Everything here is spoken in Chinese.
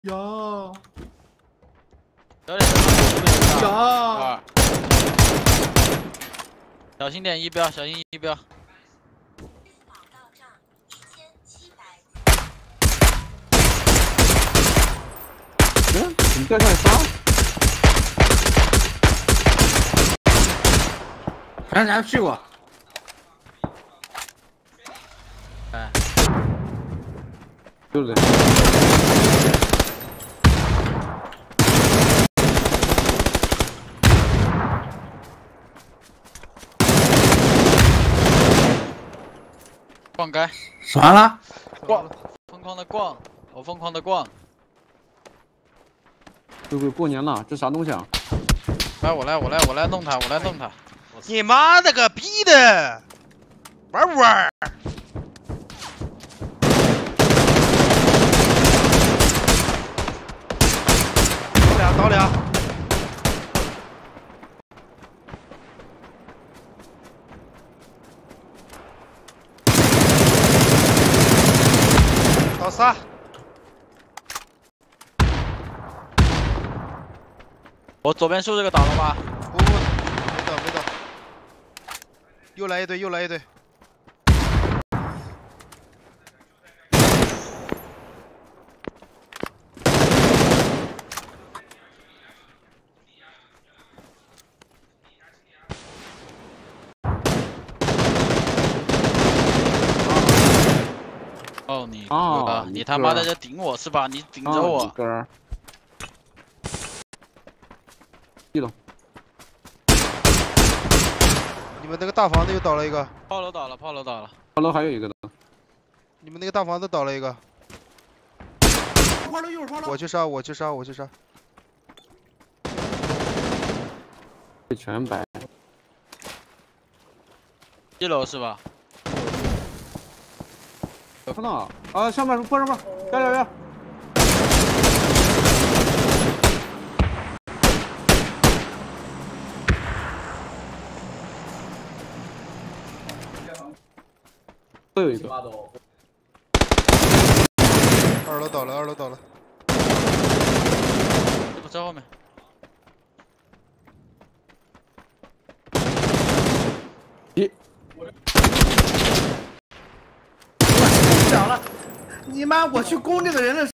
有有。 有。 小心点，一标，小心一标。 嗯，怎么掉下来仨？ 好像咱去过。 哎， 对不对？ 逛街， 完了。 逛，疯狂的逛，我疯狂的逛。 这个过年了，这啥东西啊？ 来，我来弄他，我来弄他。 你妈了个逼的！玩玩。倒俩。倒仨。 我左边树这个倒了吗？ 不，没倒。又来一队。 哦，你哥，你他妈的在顶我是吧？你顶着我。 哥。记了。 你们那个大房子又倒了一个。 炮楼倒了。 炮楼还有一个呢。 你们那个大房子倒了一个。 炮楼又是炮楼。 我去杀。 被全白。 1楼是吧？ 有看到啊！上面坡上面，加！都有一个。 二楼倒了。 这不在后面。 讲了，你妈！我去攻这个人的。